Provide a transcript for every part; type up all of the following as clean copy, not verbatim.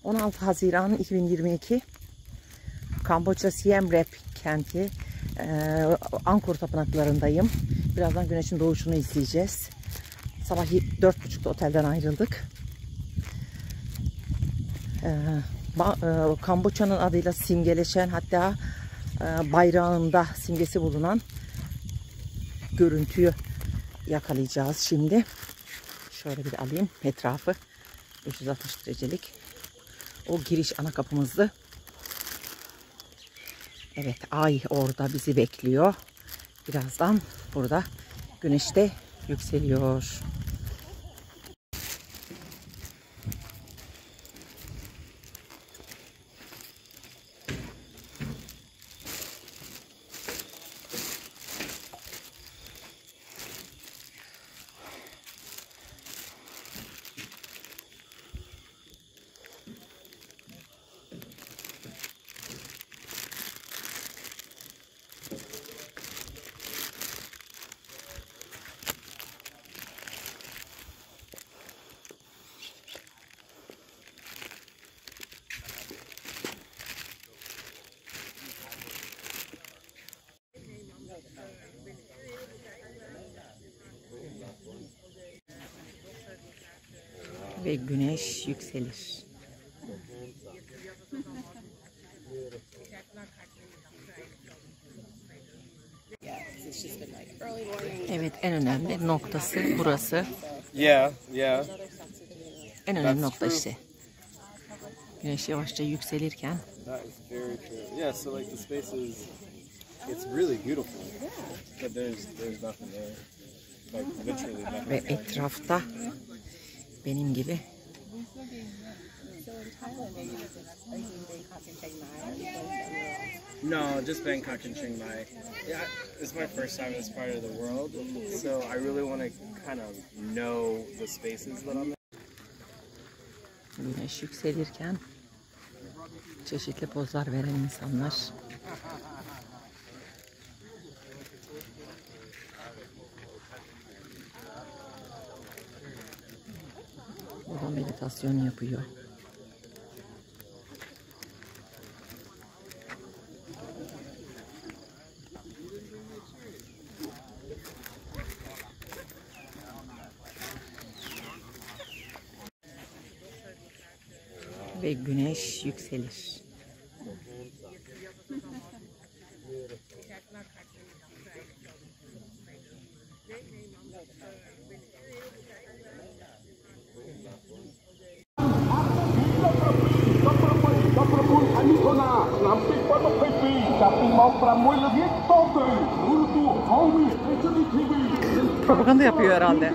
16 Haziran 2022 Kamboçya Siem Reap kenti Angkor tapınaklarındayım. Birazdan güneşin doğuşunu izleyeceğiz. Sabah 4.30'da otelden ayrıldık. Kamboçya'nın adıyla simgeleşen, hatta bayrağında simgesi bulunan görüntüyü yakalayacağız şimdi. Şöyle bir alayım etrafı. 360 derecelik. O giriş ana kapımızdı. Evet, ay orada bizi bekliyor. Birazdan burada güneş de yükseliyor. Ve güneş yükselir. Evet, en önemli noktası burası. En önemli nokta işte. Güneş yavaşça yükselirken. Ve etrafta benim gibi No, just Bangkok and Chiang Mai. Yeah, it's my first time in this part of the world, so I really want to kind of know the spaces that I'm in. Güneş yükselirken çeşitli pozlar veren insanlar. Burada meditasyon yapıyor. Ve güneş yükselir. Propaganda yapıyor herhalde.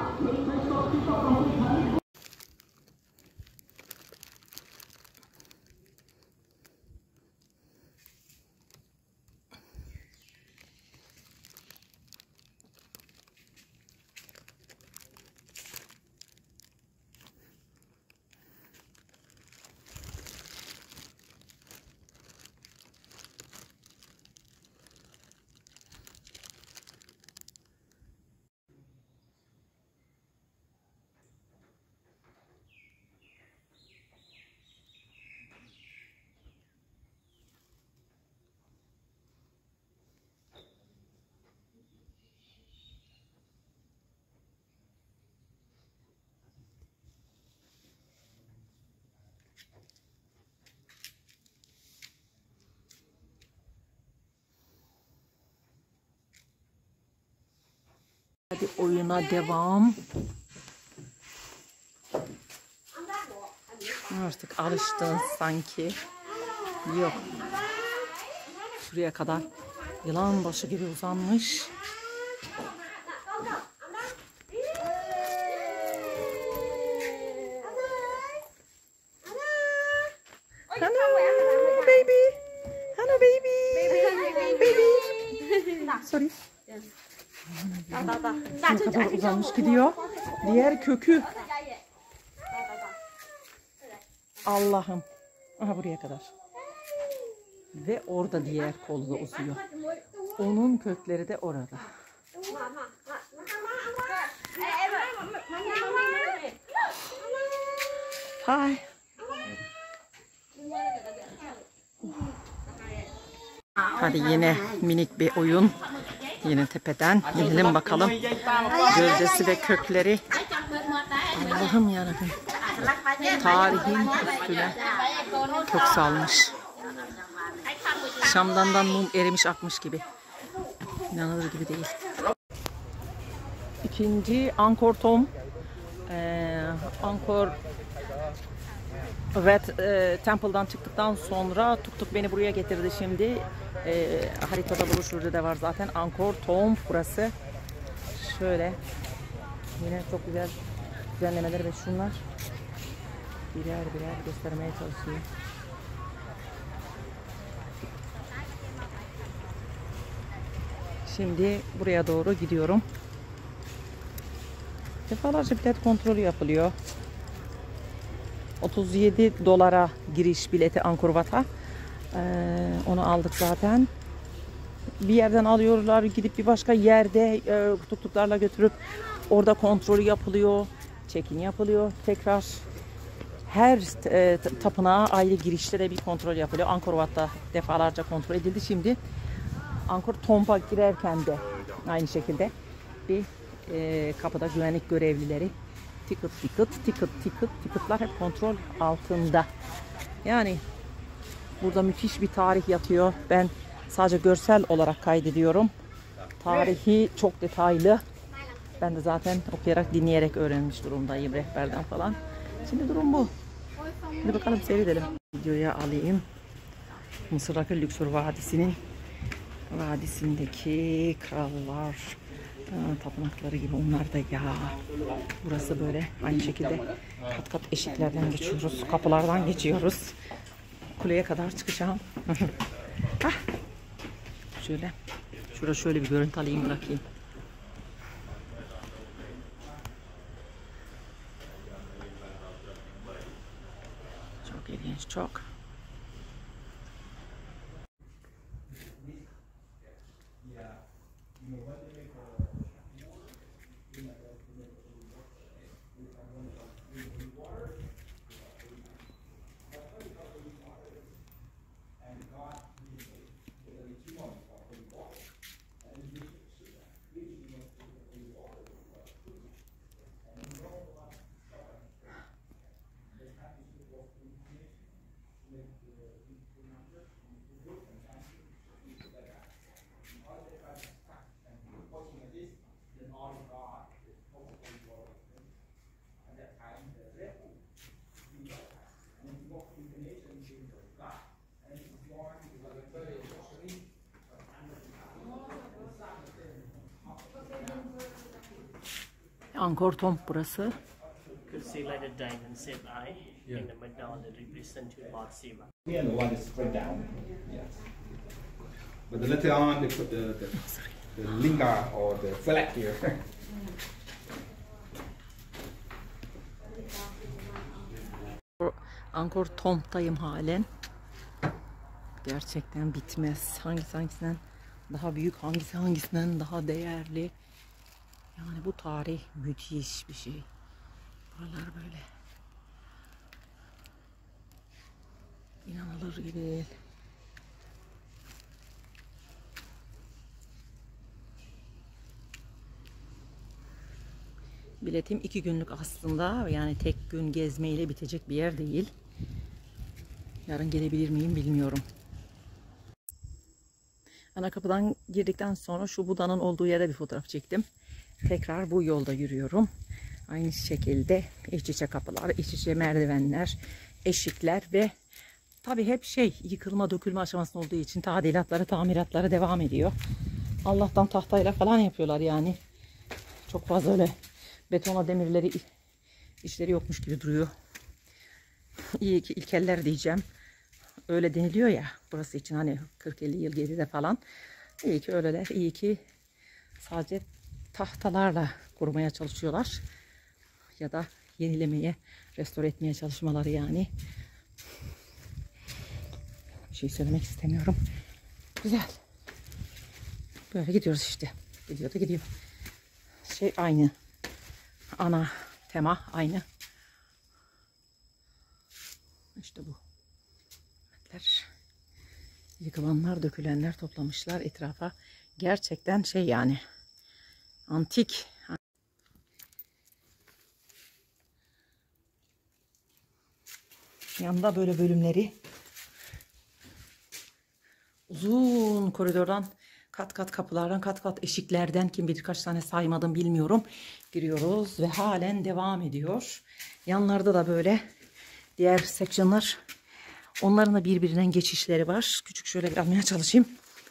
Hadi oyuna devam. Artık alıştın sanki. Yok. Şuraya kadar yılan başı gibi uzanmış. Hello baby. Hello baby. Baby. Sorry. Ne kadar uzanmış gidiyor. Diğer kökü. Allah'ım. Aha buraya kadar. Ve orada diğer kolu da uzuyor. Onun kökleri de orada. Hi. Hadi yine minik bir oyun. Yine tepeden inelim bakalım. Gövdesi ve kökleri. Allah'ım yarabbim. Tarihin üstüne kök salmış. Şamdandan mum erimiş akmış gibi. İnanılır gibi değil. İkinci Angkor Thom. Angkor Temple'dan çıktıktan sonra tuk tuk beni buraya getirdi şimdi. Haritada broşürde de var zaten. Angkor Thom burası. Şöyle. Yine çok güzel düzenlemeler ve şunlar birer birer göstermeye çalışıyor. Şimdi buraya doğru gidiyorum. Defalarca bilet kontrolü yapılıyor. 37 dolara giriş bileti Angkor Wat'a. Onu aldık zaten. Bir yerden alıyorlar, gidip bir başka yerde tuk-tuklarla götürüp orada kontrolü yapılıyor. Check-in yapılıyor. Tekrar her tapınağa ayrı girişte de bir kontrol yapılıyor. Angkor Wat'ta defalarca kontrol edildi. Şimdi Angkor Thom'a girerken de aynı şekilde bir kapıda güvenlik görevlileri ticketlar hep kontrol altında. Yani burada müthiş bir tarih yatıyor. Ben sadece görsel olarak kaydediyorum. Tarihi çok detaylı. Ben de zaten okuyarak, dinleyerek öğrenmiş durumdayım rehberden falan. Şimdi durum bu. Hadi bakalım seyredelim. Videoya alayım. Mısır'daki Luxor Vadisi'ndeki krallar tapınakları gibi onlar da ya. Burası böyle aynı şekilde kat kat eşiklerden geçiyoruz. Kapılardan geçiyoruz. Kuleye kadar çıkacağım. Şöyle bir görüntü alayım, bırakayım. Çok ilginç, çok. Angkor Thom burası. Could see like a diamond-shaped eye in the middle that represents Lord Shiva. Yeah, the one is straight down. Yes. But later on, they put the linga or the flag here. Angkor Thom'dayım halen. Gerçekten bitmez. Hangisinden daha büyük, hangisinden daha değerli. Yani bu tarih müthiş bir şey. Buralar böyle. İnanılır gibi değil. Biletim 2 günlük aslında. Yani tek gün gezmeyle bitecek bir yer değil. Yarın gelebilir miyim bilmiyorum. Ana kapıdan girdikten sonra şu Buda'nın olduğu yerde bir fotoğraf çektim. Tekrar bu yolda yürüyorum. Aynı şekilde iç içe kapılar, iç içe merdivenler, eşikler ve tabii hep yıkılma dökülme aşamasında olduğu için tadilatları, tamiratları devam ediyor. Allah'tan tahtayla falan yapıyorlar yani. Çok fazla öyle betona demirleri işleri yokmuş gibi duruyor. İyi ki ilkeller diyeceğim. Öyle deniliyor ya burası için, hani 40-50 yıl geride falan. İyi ki öyleler, iyi ki sadece tahtalarla korumaya çalışıyorlar. Ya da yenilemeye, restore etmeye çalışmaları yani. Bir şey söylemek istemiyorum. Güzel. Böyle gidiyoruz işte. Gidiyor da gidiyor. Aynı. Ana tema aynı. İşte bu. Yıkılanlar, dökülenler toplamışlar etrafa. Gerçekten şey yani. Antik. Yanında böyle bölümleri. Uzun koridordan, kat kat kapılardan, kat kat eşiklerden, kim bilir kaç tane saymadım bilmiyorum, giriyoruz ve halen devam ediyor. Yanlarda da böyle diğer sectionlar, onların da birbirinden geçişleri var. Küçük şöyle bir almaya çalışayım.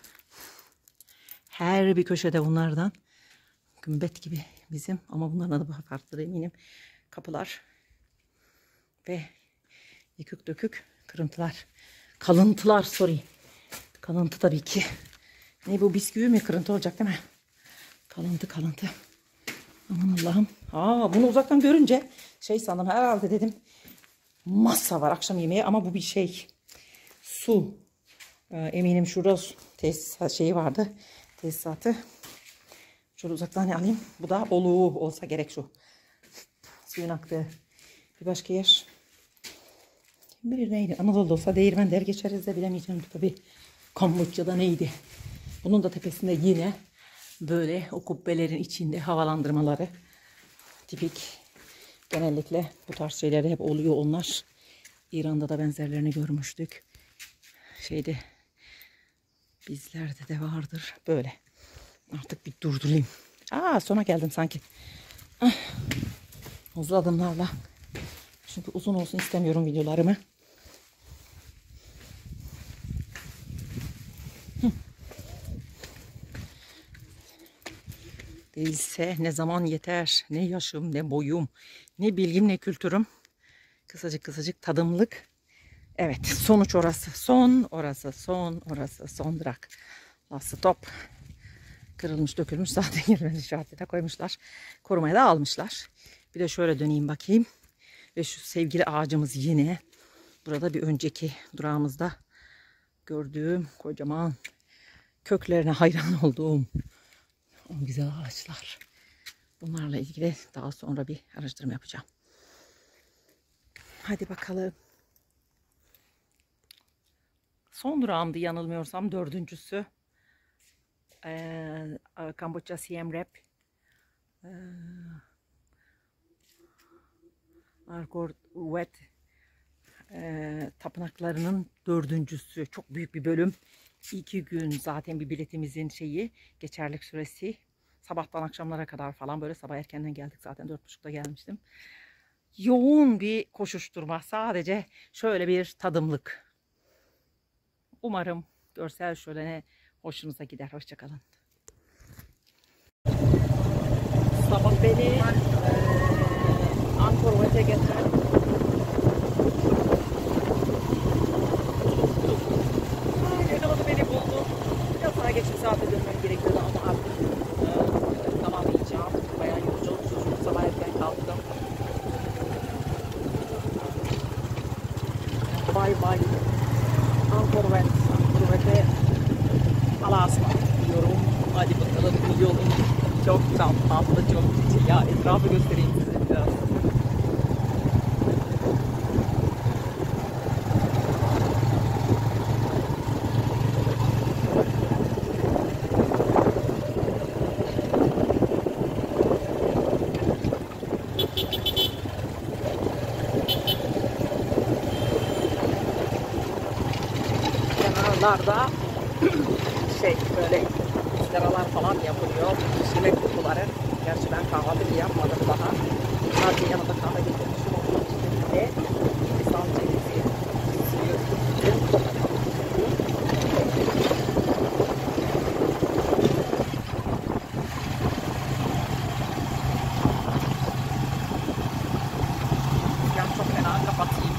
Her bir köşede bunlardan gümbet gibi bizim, ama bunların da farklı eminim, kapılar ve yıkık dökük kırıntılar, kalıntılar, sorry. Kalıntı tabii ki. Ne bu, bisküvi mi, kırıntı olacak değil mi? Kalıntı. Aman Allah'ım. Bunu uzaktan görünce şey sandım, herhalde dedim masa var akşam yemeği, ama bu bir şey. Su. Eminim şurada tesisat şeyi vardı. Tesisatı. Şöyle uzaktan alayım. Bu da oluğu olsa gerek şu. Suyun aktığı. Bir başka yer. Kim bilir neydi? Anadolu'da olsa değirmen der geçeriz de bilemeyeceğim tabii. Kamboçya'da neydi? Bunun da tepesinde yine böyle o kubbelerin içinde havalandırmaları. Tipik. Genellikle bu tarz şeylerde hep oluyor onlar. İran'da da benzerlerini görmüştük. Şeyde bizlerde de vardır. Böyle. Artık bir durdurayım. Sona geldim sanki. Hızlı adımlarla. Çünkü uzun olsun istemiyorum videolarımı. Değilse ne zaman yeter, ne yaşım, ne boyum, ne bilgim, ne kültürüm. Kısacık tadımlık. Evet, sonuç orası. Son orası, son durak. Last stop. Kırılmış, dökülmüş, zaten girmez işaretine koymuşlar. Korumaya da almışlar. Bir de şöyle döneyim bakayım. Ve şu sevgili ağacımız yine. Burada bir önceki durağımızda gördüğüm kocaman, köklerine hayran olduğum o güzel ağaçlar. Bunlarla ilgili daha sonra bir araştırma yapacağım. Hadi bakalım. Son durağımdı yanılmıyorsam, dördüncüsü. Kamboçya Siem Reap. Angkor Wat tapınaklarının dördüncüsü. Çok büyük bir bölüm. 2 gün zaten bir biletimizin geçerlik süresi. Sabahtan akşamlara kadar falan, böyle sabah erkenden geldik zaten, 4.30'da gelmiştim. Yoğun bir koşuşturma, sadece şöyle bir tadımlık. Umarım görsel şölene hoşunuza gider. Hoşçakalın. Sabah beni Angkor Wat'a getiren yakaladı, beni buldu. Biraz daha geç bir saate dönmem gerekiyordu ama artık tamamlayacağım. Bayağı yorucu olmuş. Sabah erken kalktım. Bye. Angkor Wat'e Allah'a ısmarladık diyorum. Hadi bakalım, yolun çok tatlı, çok cici. Ya etrafı göstereyim size biraz. Kenarlarda böyle ızgaralar falan yapılıyor. Şimek kutuları. Gerçi ben kahvaltı yapmadım daha. Sadece yanında kahve getirmişim. Onun içinde Hindistan cevizi suyu. Çok fena, kapatayım.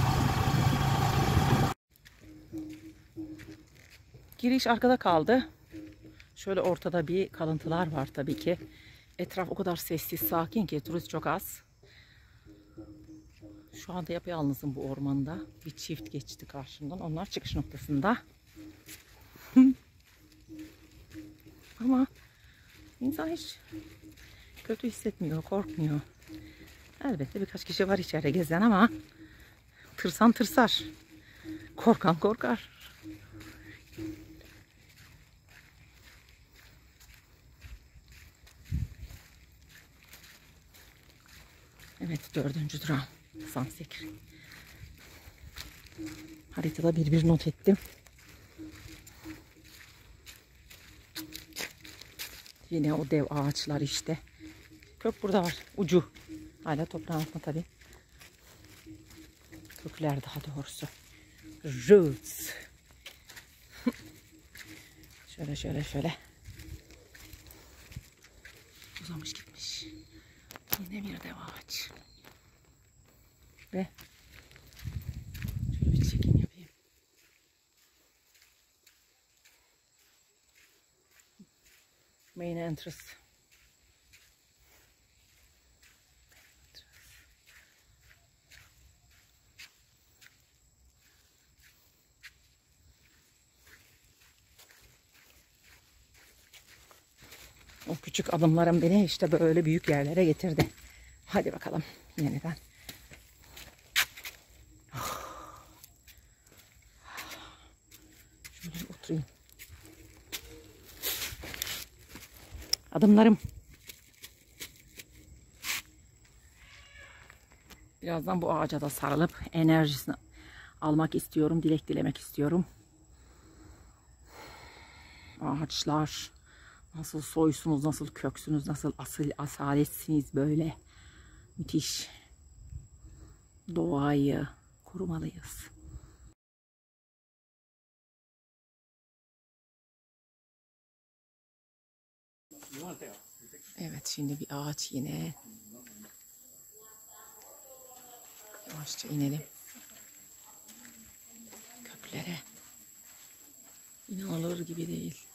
Giriş arkada kaldı. Şöyle ortada bir kalıntılar var tabii ki. Etraf o kadar sessiz, sakin ki turist çok az. Şu anda yapayalnızım bu ormanda. Bir çift geçti karşımdan. Onlar çıkış noktasında. Ama insan hiç kötü hissetmiyor, korkmuyor. Elbette birkaç kişi var içeride gezen ama tırsan tırsar. Korkan korkar. Evet, 4. durağım. Sansekri. Haritada bir not ettim. Yine o dev ağaçlar işte. Kök burada var. Ucu. Hala toprağın altında tabii. Kökler daha doğrusu. Roots. Şöyle. Uzamış gitmiş. Yine bir dev ağaç. Ve şöyle bir çekim yapayım. Main entrance. O küçük adımlarım beni işte böyle büyük yerlere getirdi. Hadi bakalım yeniden. Şöyle bir oturayım. Adımlarım. Birazdan bu ağaca da sarılıp enerjisini almak istiyorum. Dilek dilemek istiyorum. Ağaçlar. Nasıl soysunuz, nasıl köksünüz, nasıl asaletsiniz böyle. Müthiş. Doğayı korumalıyız. Evet, şimdi bir ağaç yine. Yavaşça inelim. Köklere. İnanılır gibi değil.